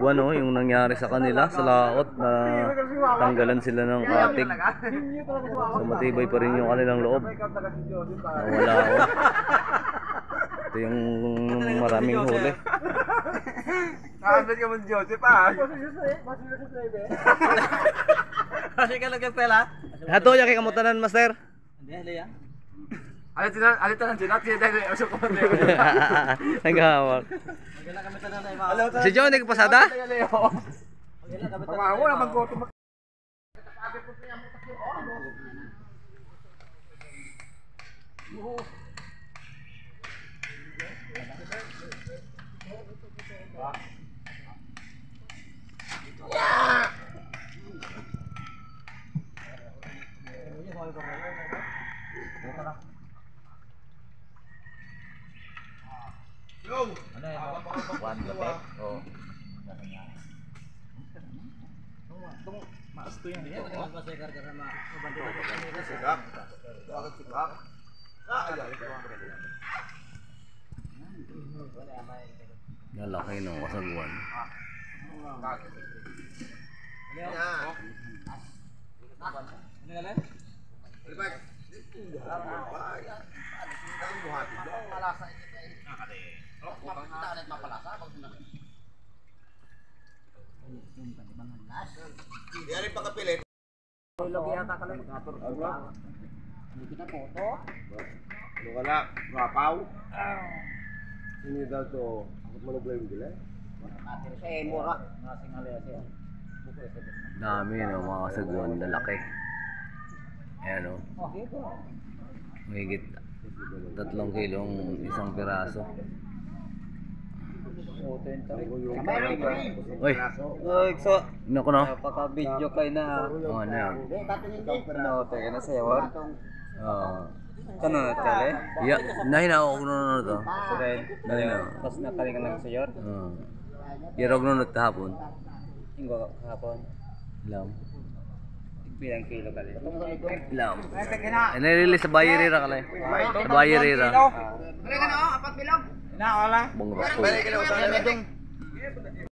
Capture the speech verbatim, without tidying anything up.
kasagwan, oh, yung nangyari sa kanila sa laot na tanggalan sila ng katig. So matibay pa rin yung kanilang loob. Nawala, oh. Ito yung maraming huli. Nakabit ka mo si Joseph, ah. Kasi ka lang Stella. Hato ya kay kamutanan, master. Hindi hali ya. Alit na, alit na sinat siya dahil usok ko man. Naghahawak. Magala kami tanan na ima. Si John, hindi ka pasada? Pamahaw na maggoto. Yo! Ano yan? One lapet? Oo. Tung mas to yan dito. Ano pa sa karga na mabantu ka? Sikap. Bakit sikap? Ah, Lalaki ng kasagwan. Ano yan? Lipat. Yari pa kapilit. Lagi yata ka lang motor. Hindi kita foto. Ano ka na? Rapaw? Sini daw to. Ako malagay yung gila. Atir sa mura. Nasing alias yan. Dami, no, mga kasagwan, lalaki. Ayan, oh. Oh, dito. Mahigit tatlong kilong isang piraso. Uy, Oy, so naku, no? napaka-video kayo na. Oh, ano yan? Ano, teka na sayawan. Oo. Ano, tele? Yeah, nahina ako kung nunod to. So then, Nahina. pas nakaling ka nagsayor. Oo. Yarog nunod kahapon. Inggo kahapon. Lam. Bilang kilo kali. Lam. Eh, nare-release sa Bayerira ka lang. Sa Bayerira. Wala ka na, apat bilog. Na, wala. Bang rapo.